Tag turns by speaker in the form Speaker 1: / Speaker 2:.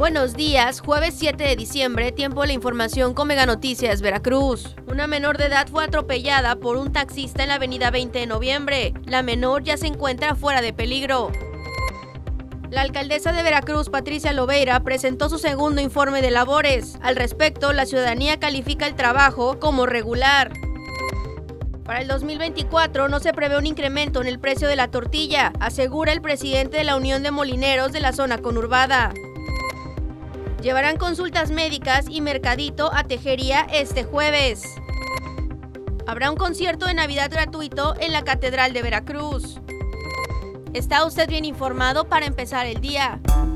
Speaker 1: Buenos días, jueves 7 de diciembre, tiempo de la información con Mega Noticias Veracruz. Una menor de edad fue atropellada por un taxista en la avenida 20 de noviembre. La menor ya se encuentra fuera de peligro. La alcaldesa de Veracruz, Patricia Loveira, presentó su segundo informe de labores. Al respecto, la ciudadanía califica el trabajo como regular. Para el 2024 no se prevé un incremento en el precio de la tortilla, asegura el presidente de la Unión de Molineros de la zona conurbada. Llevarán consultas médicas y mercadito a Tejería este jueves. Habrá un concierto de Navidad gratuito en la Catedral de Veracruz. ¿Está usted bien informado para empezar el día?